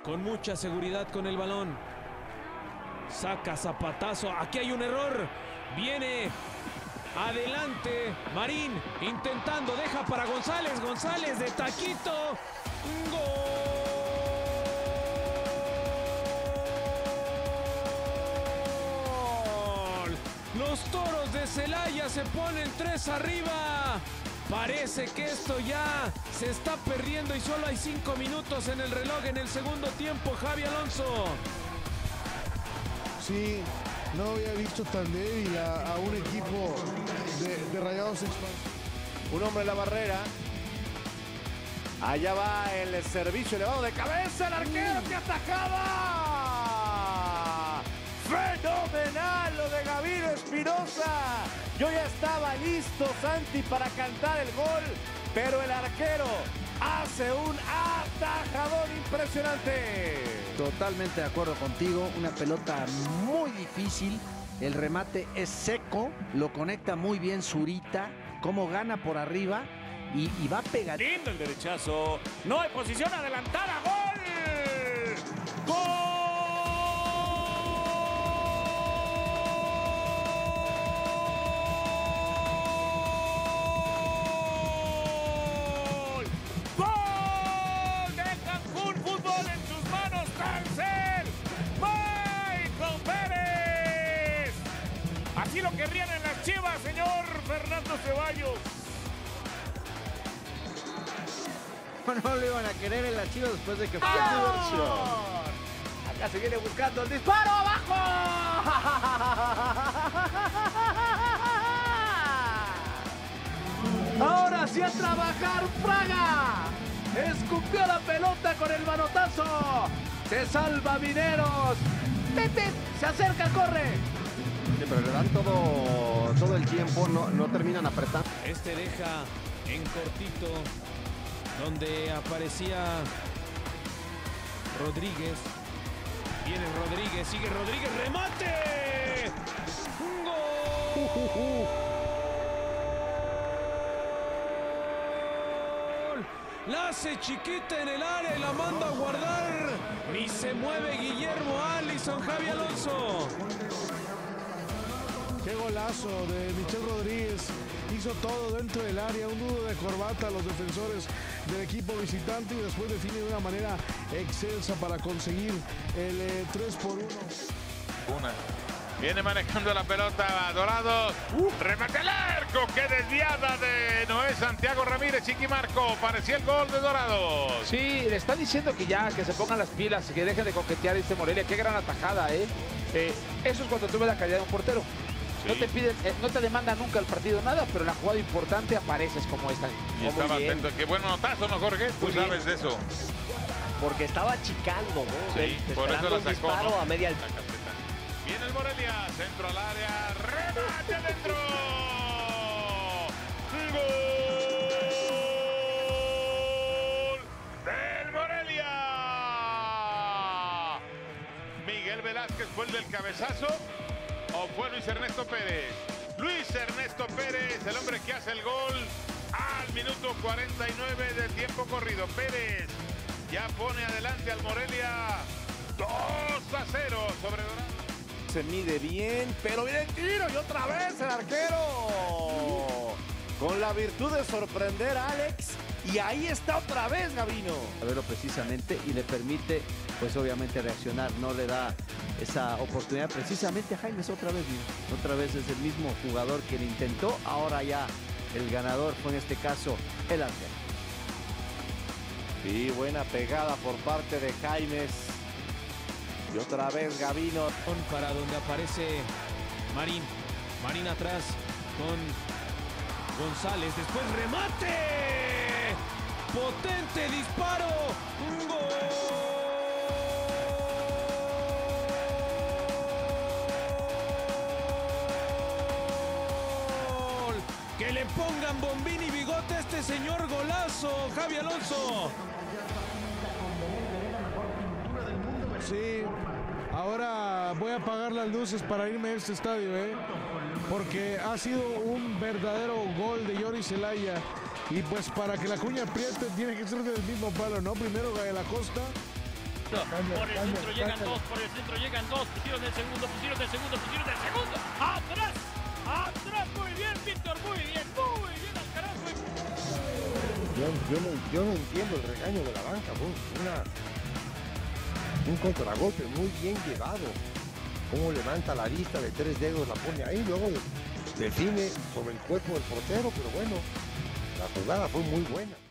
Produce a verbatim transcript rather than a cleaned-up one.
con mucha seguridad con el balón. Saca zapatazo. Aquí hay un error. Viene adelante Marín intentando. Deja para González. González de taquito. ¡Gol! Los Toros de Celaya se ponen tres arriba. Parece que esto ya se está perdiendo y solo hay cinco minutos en el reloj en el segundo tiempo. Javi Alonso. Sí, no había visto tan débil a, a un equipo de, de Rayados. Un hombre en la barrera. Allá va el servicio elevado de cabeza. El arquero que atajaba. Fenomenal lo de Gavino Espinosa. Yo ya estaba listo, Santi, para cantar el gol, pero el arquero hace un atajadón impresionante. Totalmente de acuerdo contigo, una pelota muy difícil, el remate es seco, lo conecta muy bien Zurita, cómo gana por arriba y, y va pegadito. Lindo el derechazo, no hay posición adelantada, ¡gol! ¡Gol! Así lo querrían en las Chivas, señor Fernando Ceballos. No, no lo iban a querer en las Chivas después de que fue ¡Ah! Acá se viene buscando el disparo, abajo. Ahora sí a trabajar Fraga. Escupió la pelota con el manotazo. Se salva Mineros. Pepe se acerca, corre. Sí, pero le dan todo, todo el tiempo, no, no terminan apretando. Este deja en cortito, donde aparecía Rodríguez. Viene Rodríguez, sigue Rodríguez, ¡remate! ¡Gol! Uh, uh, uh. La hace chiquita en el área y la manda a guardar. Ni se mueve Guillermo Allison. Javi Alonso. Qué golazo de Michel Rodríguez. Hizo todo dentro del área, un nudo de corbata a los defensores del equipo visitante y después define de una manera excelsa para conseguir el eh, tres por uno. Una. Viene manejando la pelota Dorados. Uh, remate al arco. Qué desviada de Noé Santiago Ramírez. Chiqui Marco. Parecía el gol de Dorados. Sí, le está diciendo que ya, que se pongan las pilas, que dejen de coquetear este Morelia. Qué gran atajada, ¿eh? eh eso es cuando tuve la calidad de un portero. Sí. No te piden, eh, no te demanda nunca el partido nada, pero en la jugada importante apareces como esta. Y oh, estaba atento. Qué buen notazo, ¿no, Jorge? Tú sabes de eso. Porque estaba chicando, ¿no? Sí, de, por eso la sacó, disparo, ¿no? A media altura. Viene el Morelia, centro al área, remate adentro. Gol del Morelia. Miguel Velázquez fue el del cabezazo. ¿O fue Luis Ernesto Pérez? Luis Ernesto Pérez, el hombre que hace el gol al minuto cuarenta y nueve de tiempo corrido. Pérez ya pone adelante al Morelia dos a cero sobre Dorados. Se mide bien, pero viene el tiro y otra vez el arquero. Con la virtud de sorprender a Alex. Y ahí está otra vez Gavino. A verlo precisamente y le permite, pues obviamente reaccionar, no le da esa oportunidad precisamente a Jaimes otra vez. Otra vez es el mismo jugador que le intentó, ahora ya el ganador fue en este caso el arquero. Sí, buena pegada por parte de Jaimes. Y otra vez Gavino. Para donde aparece Marín. Marín atrás con González. Después remate. Potente disparo. Un gol. Que le pongan bombín y bigote a este señor golazo. Javi Alonso. Sí, ahora voy a apagar las luces para irme a este estadio, ¿eh? Porque ha sido un verdadero gol de Yori Celaya. Y pues para que la cuña apriete tiene que ser del mismo palo, ¿no? Primero Gael Acosta Por el centro llegan dos, por el centro llegan dos. Pusieron el segundo, pusieron el segundo, pusieron el segundo. ¡Atrás! ¡Atrás! Muy bien, Víctor, muy bien, muy bien, Alcaraz. Muy... Yo, yo, no, yo no entiendo el regaño de la banca, fue una, un contragolpe muy bien llevado. Cómo levanta la vista de tres dedos, la pone ahí, luego define sobre el cuerpo del portero, pero bueno, la jugada fue muy buena.